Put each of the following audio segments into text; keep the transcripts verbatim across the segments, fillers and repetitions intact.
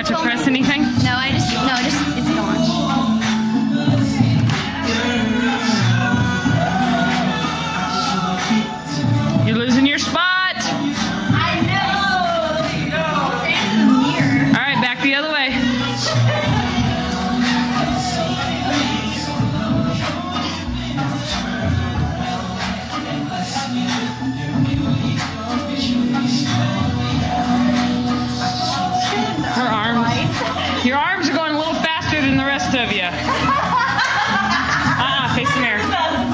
Not to press anything? No, I just, no, just, it's gone. You're losing your spot. I know. It's the mirror. All right, back the other way. Her arms. Your arms are going a little faster than the rest of you. Uh-uh, face the mirror.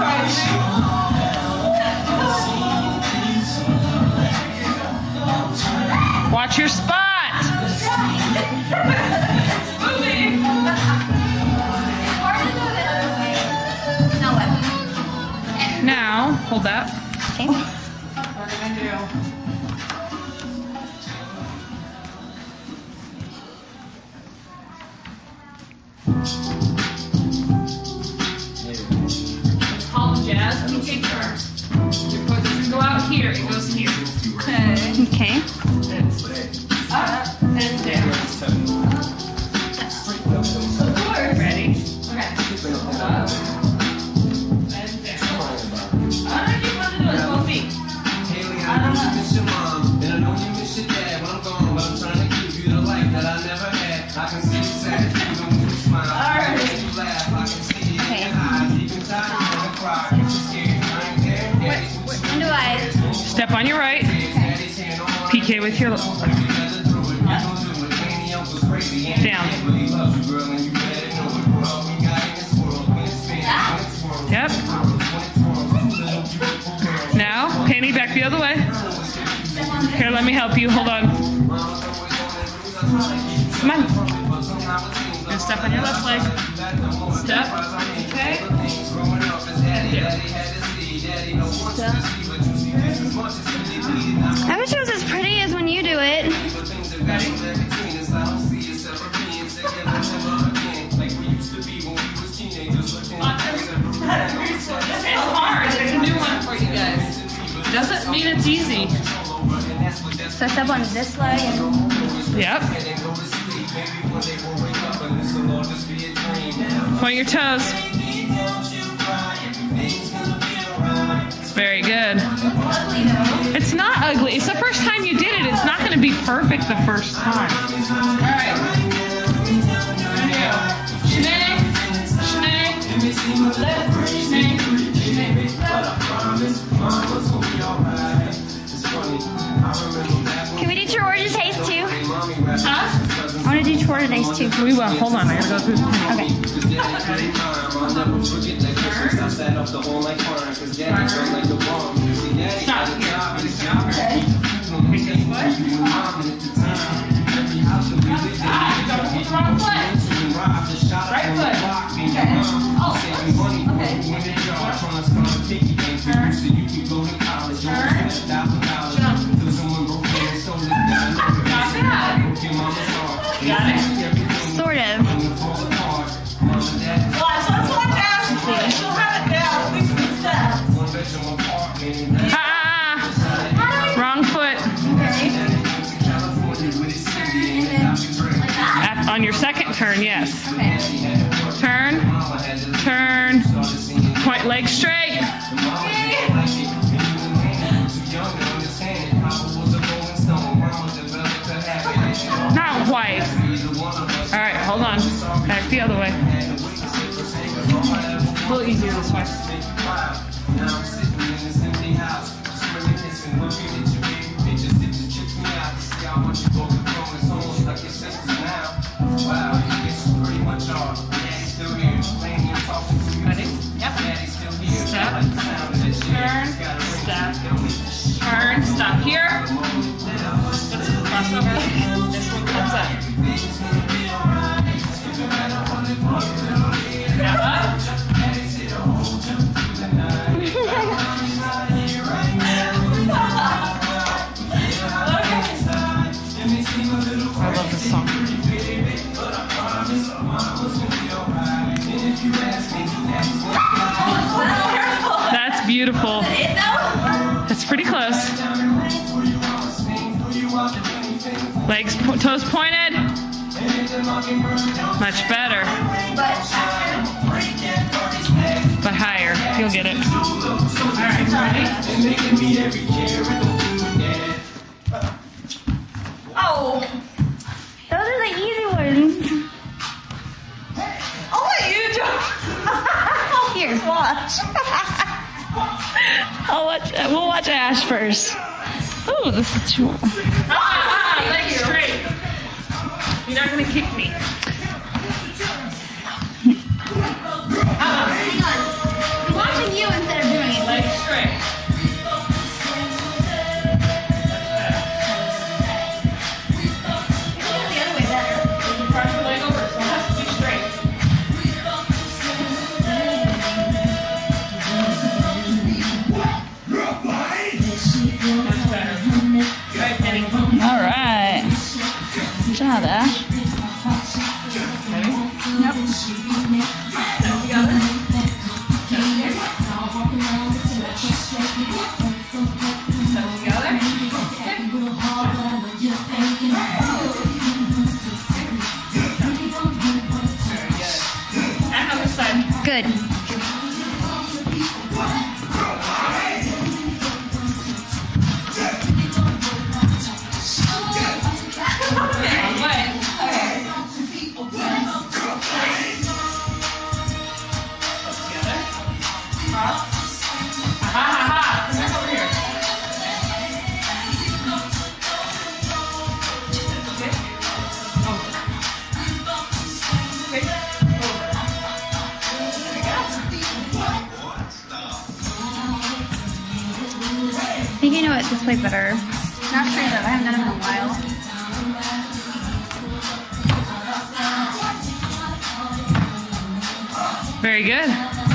Watch your spot. Moving. Now, hold that. Okay. What are we gonna do? It's called jazz P K turn. Your foot doesn't go out here, it goes here. Okay. Okay. Up and down. Ready? Okay. Up and down. I don't know if you want to do it with both feet. Haley, I know you miss your mom, and I know you miss your dad when I'm gone, but I'm trying to give you the life that I never had. I can see you sad, even when you smile. All right. When you laugh, I can see it in your eyes. Deep inside, you wanna cry. You're scared, I ain't there. When do I? Step on your right. P K with your left. Down. Yep. Now, Penny, back the other way. Here, let me help you. Hold on. Come on. And step on your left leg. Step. Okay. And down. I wish it was as pretty as when you do it. Ready? It's hard. There's a new one for you guys. Doesn't mean it's easy. So I step on this leg and... Yep. Point your toes. Very good. It's not ugly. It's the first time you did it. It's not going to be perfect the first time. All right. Shanae. Shanae. Shanae. Can we do Chorda taste too? Huh? I want to do Chorda taste too. We will. Hold on. I got to go through. Okay. Stop. Okay. Take this foot. Ah, you got to hold the wrong foot. Right foot. Okay. Oh, okay. Turn. Turn. Jump. Not bad. You got it? Sort of. Watch, let's watch Ashley. She'll have it down, at least the steps. Ah! Wrong foot. At, on your second turn, yes. Okay. Turn. Turn. Point leg straight. Not white. All right, hold on. Back the other way. A little easier this way. Ready? Yep. Step. Turn. Step. Turn. Stop here. Let's cross over. This one comes up. Now up. I love this song. That's beautiful. That's pretty close. Legs, po toes pointed. Much better. But But higher. You'll get it. Alright, ready? Oh! those are the easy ones. I'll let you do it. Here. Watch. I'll watch. We'll watch Ash first. Oh, this is too. Ah, Legs straight. You're not gonna kick me. Hang on. I'm watching you instead of doing it. Legs straight. The other way better. Cross your leg over, so it has to be straight. That's better. Right, Penny. All right. Good job, Ash. Ready? Nope. Step together. Step together. Very good. And on this side. Good. Wrong way. Together. Cross. Ha ha ha. Back over here. Okay. Over. Okay. Over. There we go. I think I know it this way better. Not sure though. I haven't done it in a while. Very good.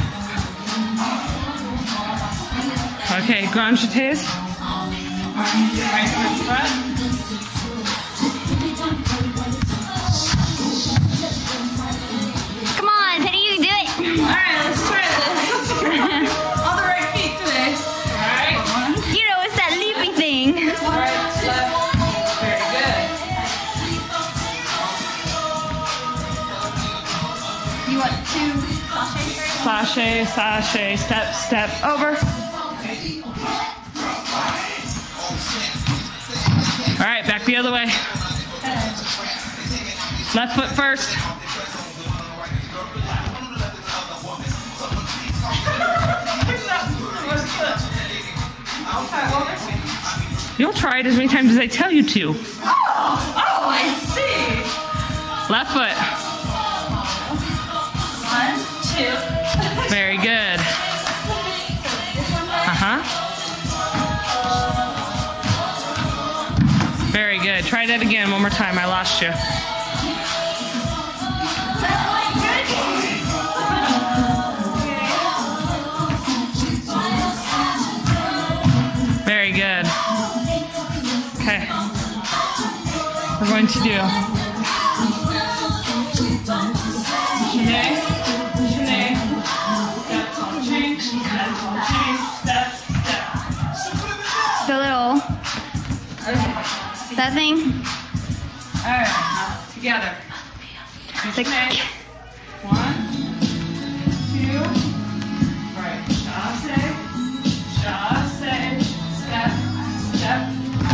Okay, grand jetés. Right towards the front. Come on, Penny, you can do it. Alright, let's try this. On the right feet today. Alright. You know, it's that loopy thing. Right, left. Very good. You want two sachets first? Sashay, sashay, step, step, over. Alright, back the other way. Left foot first. You'll try it as many times as I tell you to. Oh, oh, I see. Left foot. One, two. Very good. Uh-huh. Very good. Try that again one more time. I lost you. Very good. Okay. We're going to do Shanae, Shanae, step, change, step, change, step, step. The little, that thing. Alright, together. The, Shanae. One, two, right. Chasse, chasse, step, step.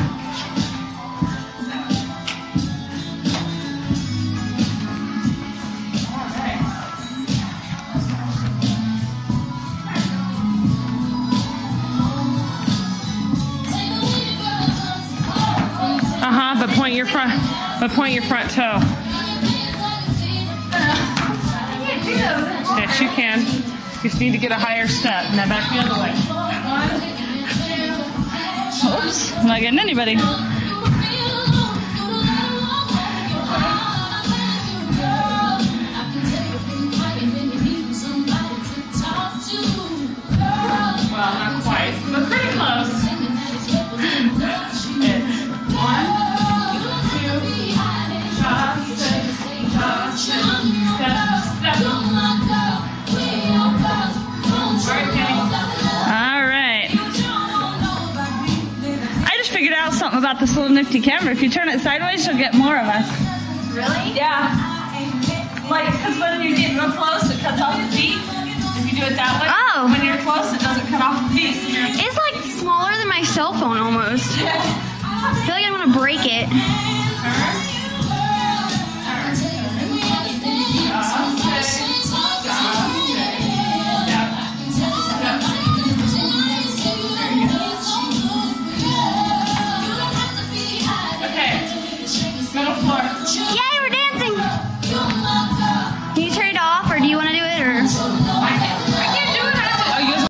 Alright. Uh-huh, but point your front, but point your front toe. Yes, you can. You just need to get a higher step. Now back the other way. One, Oops, I'm not getting anybody. well, not quite, but pretty close. It's one, two, chasse, chasse, step, step. Alright, Kenny. All right. I just figured out something about this little nifty camera. If you turn it sideways, you'll get more of us. Really? Yeah. Like, because when you get real close, it cuts off the feet. If you do it that way, Oh. when you're close, it doesn't cut off the feet. It's like smaller than my cell phone almost. I feel like I want to break it. Turn.